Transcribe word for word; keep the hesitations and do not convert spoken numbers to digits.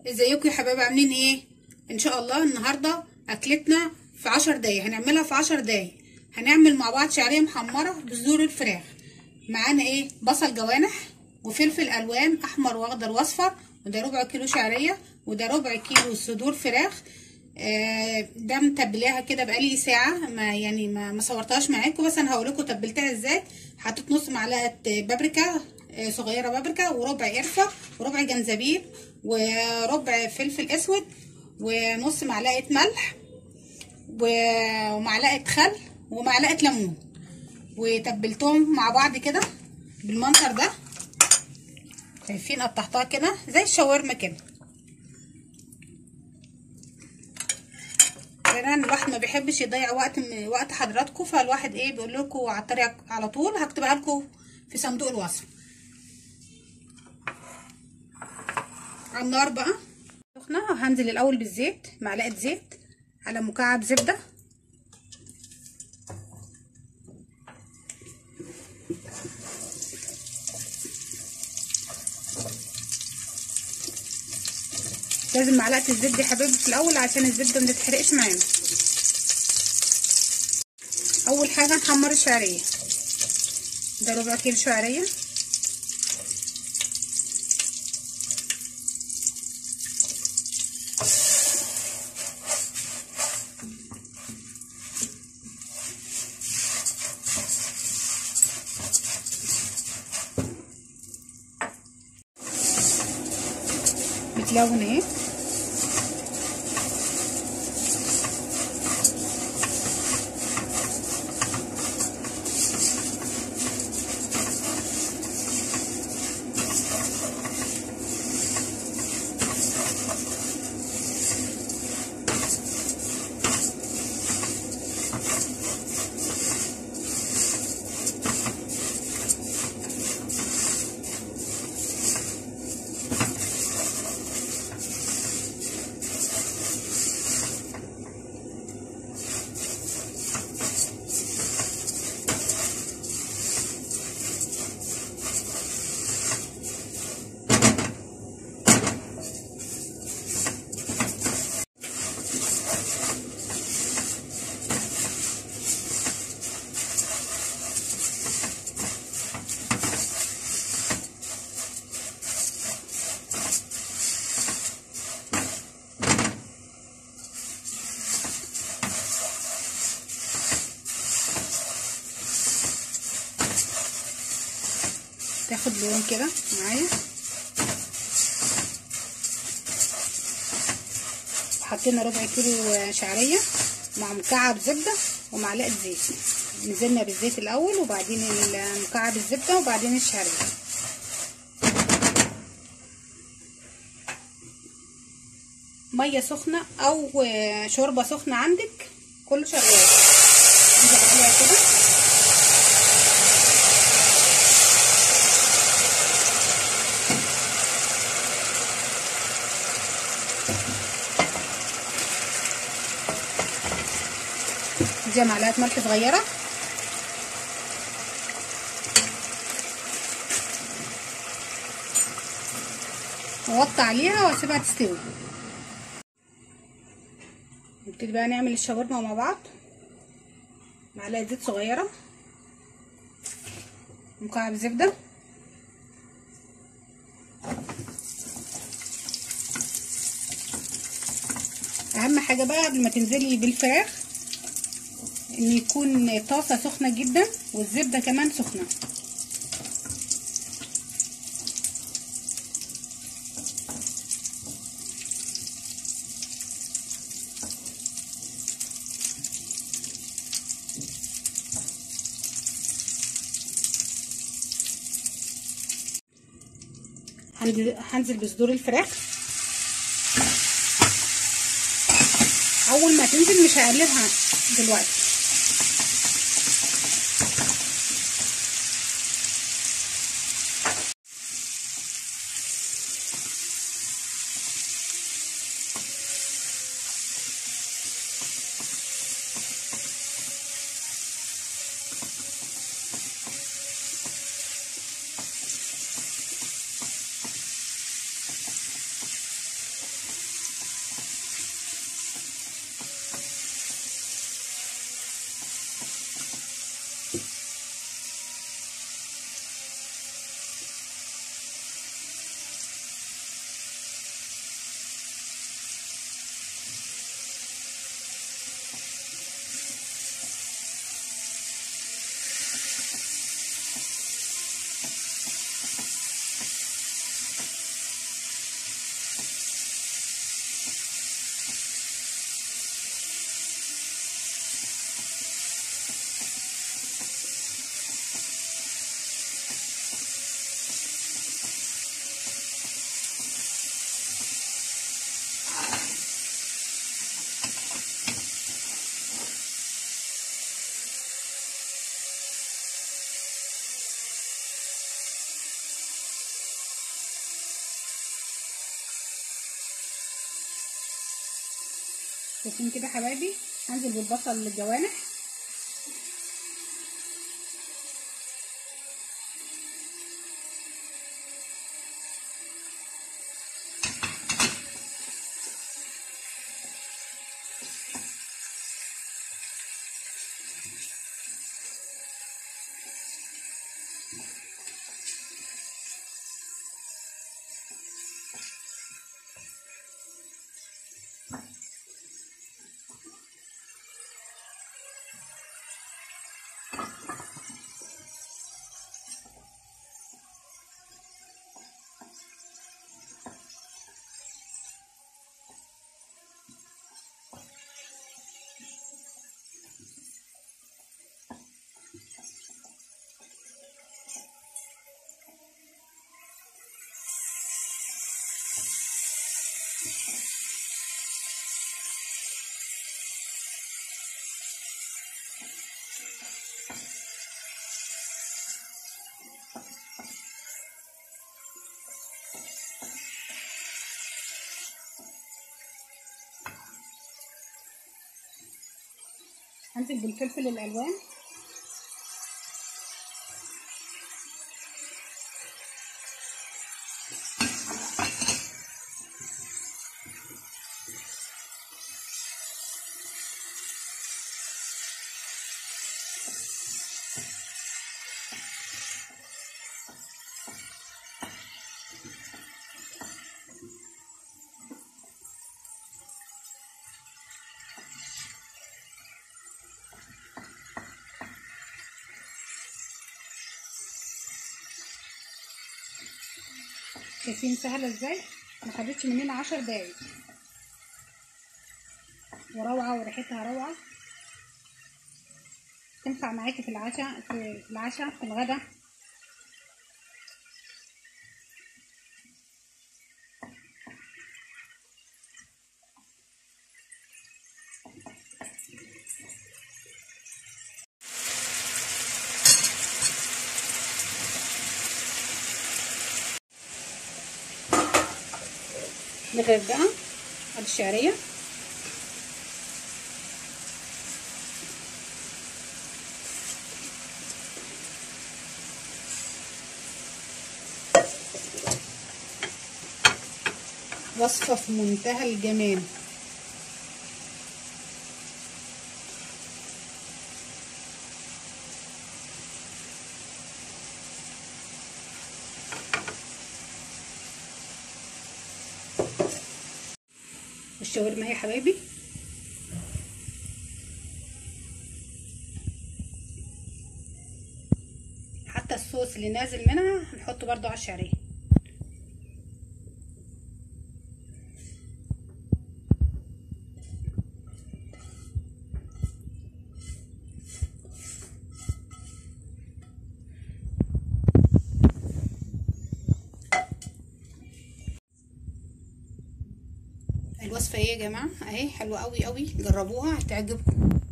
ازيكم يا حبايبي؟ عاملين ايه؟ ان شاء الله النهارده اكلتنا في عشر دقايق، هنعملها في عشر دقايق. هنعمل مع بعض شعريه محمره بصدور الفراخ. معانا ايه؟ بصل جوانح وفلفل الوان احمر واخضر واصفر، وده ربع كيلو شعريه، وده ربع كيلو صدور فراخ. آه ده متبلاها كده بقالي ساعه، ما يعني ما, ما صورتهاش معاكم، بس انا هقولكم تبلتها ازاي. حطيت نص معلقه بابريكا صغيره، بابريكا وربع قرفه وربع جنزبيل وربع فلفل اسود ونص معلقه ملح ومعلقه خل ومعلقه ليمون، وتبلتهم مع بعض كده بالمنظر ده. شايفين؟ قطعتها كده زي الشاورما كده. لان الواحد ما بيحبش يضيع وقت من وقت حضراتكم، فالواحد ايه بيقول لكم على الطريقه على طول. هكتبها لكم في صندوق الوصف. على النار بقى سخنه، هنزل الاول بالزيت، معلقه زيت على مكعب زبده، لازم معلقه الزبده يا حبايبي في الاول عشان الزبده ما تتحرقش معانا. اول حاجه نحمر الشعريه، ده ربع كيلو شعريه. بتلون اهي. تاخد لون كده معايا. حطينا ربع كيلو شعريه مع مكعب زبده ومعلقه زيت. نزلنا بالزيت الاول وبعدين مكعب الزبده وبعدين الشعريه. ميه سخنه او شوربه سخنه عندك كله شغال. نزل عليها كده. دي معلقه ملح صغيره، ووطي عليها واسيبها تستوي. نبتدي بقى نعمل الشاورما مع بعض. معلقه زيت صغيره، مكعب زبده، اهم حاجه بقى قبل ما تنزلي بالفراخ ان يكون طاسه سخنه جدا والزبده كمان سخنه. هنزل بصدور الفراخ. اول ما تنزل مش هقلبها دلوقتي. شايفين كده حبايبي؟ هنزل بالبصل الجوانح. هنزل بالفلفل الالوان. شايفين سهله ازاي؟ ما خدتش مننا عشر دقايق، وروعه وريحتها روعه. تنفع معاكي في العشاء في العشاء في الغدا. نغرف بقى ادي الشعريه. وصفه في منتهى الجمال. الشاورما يا حبايبي. حتى الصوص اللي نازل منها هنحطه برضو على الشعريه. الوصفه ايه يا جماعه؟ اهي حلوه قوي قوي، جربوها هتعجبكم.